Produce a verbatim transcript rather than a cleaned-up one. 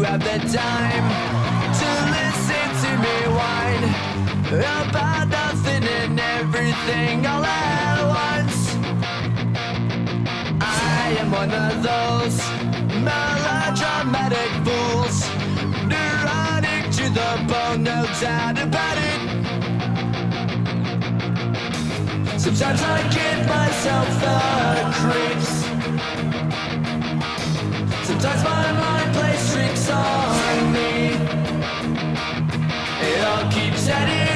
have the time to listen to me whine about nothing and everything all at once. I am one of those melodramatic fools, neurotic to the bone, no doubt about it. Sometimes I give myself the creeps. Sometimes my mind plays tricks on me. It all keeps heading